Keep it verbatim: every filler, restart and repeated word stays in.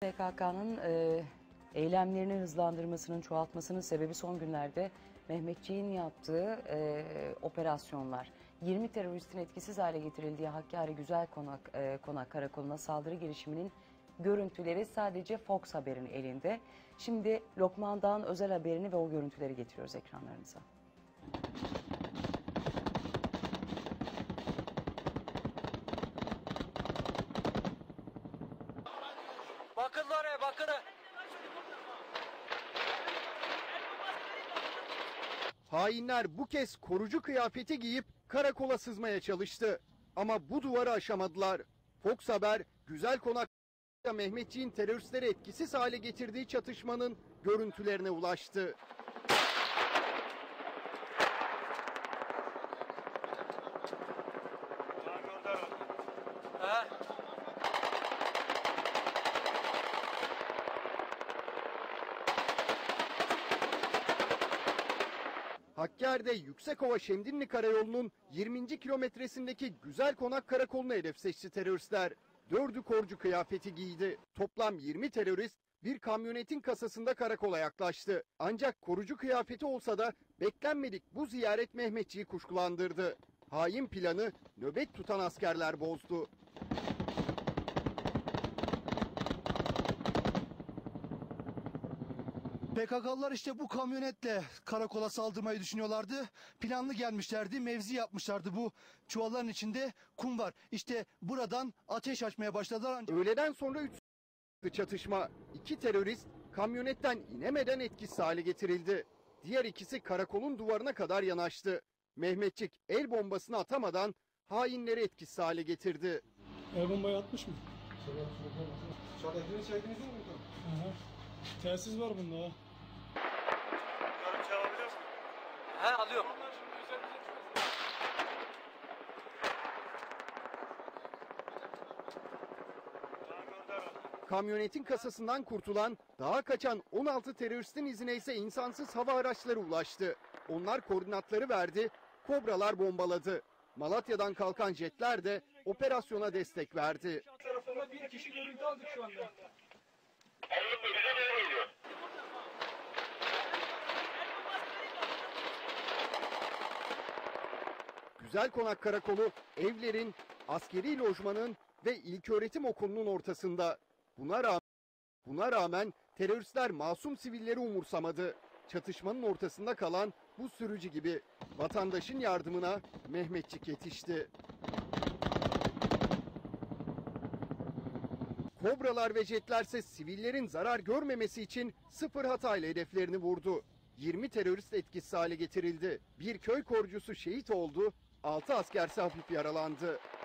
P K K'nın e, eylemlerini hızlandırmasının, çoğaltmasının sebebi son günlerde Mehmetçiğin yaptığı e, operasyonlar. yirmi teröristin etkisiz hale getirildiği Hakkari Güzel Konak, e, Konak Karakolu'na saldırı girişiminin görüntüleri sadece Fox Haber'in elinde. Şimdi Lokman Dağ'ın özel haberini ve o görüntüleri getiriyoruz ekranlarınıza. Bakın oraya, bakın. Hainler bu kez korucu kıyafeti giyip karakola sızmaya çalıştı. Ama bu duvarı aşamadılar. Fox Haber, Güzel Konak'ta Mehmetçiğin teröristleri etkisiz hale getirdiği çatışmanın görüntülerine ulaştı. Ha? Hakkari'de Yüksekova Şemdinli Karayolu'nun yirminci kilometresindeki Güzel Konak Karakolu'na hedef seçti teröristler. Dördü korucu kıyafeti giydi. Toplam yirmi terörist bir kamyonetin kasasında karakola yaklaştı. Ancak korucu kıyafeti olsa da beklenmedik bu ziyaret Mehmetçiği kuşkulandırdı. Hain planı nöbet tutan askerler bozdu. P K K'lılar işte bu kamyonetle karakola saldırmayı düşünüyorlardı. Planlı gelmişlerdi, mevzi yapmışlardı. Bu çuvalların içinde kum var. İşte buradan ateş açmaya başladılar. Öğleden sonra üç çatışma. İki terörist kamyonetten inemeden etkisiz hale getirildi. Diğer ikisi karakolun duvarına kadar yanaştı. Mehmetçik el bombasını atamadan hainleri etkisiz hale getirdi. El bombayı atmış mı? Şahitini çektiniz mi? Aha. Telsiz var bunda ha. Görüntü alabiliyor musun? He, alıyorum. Kamyonetin kasasından kurtulan, daha kaçan on altı teröristin izine ise insansız hava araçları ulaştı. Onlar koordinatları verdi, kobralar bombaladı. Malatya'dan kalkan jetler de operasyona destek verdi. Tarafında bir kişi görüntü aldık şu anda. Güzel Konak Karakolu evlerin, askeri lojmanın ve ilköğretim okulunun ortasında. Buna rağmen, buna rağmen teröristler masum sivilleri umursamadı. Çatışmanın ortasında kalan bu sürücü gibi vatandaşın yardımına Mehmetçik yetişti. Kobralar ve jetlerse sivillerin zarar görmemesi için sıfır hatayla hedeflerini vurdu. yirmi terörist etkisiz hale getirildi. Bir köy korucusu şehit oldu, altı askerse hafif yaralandı.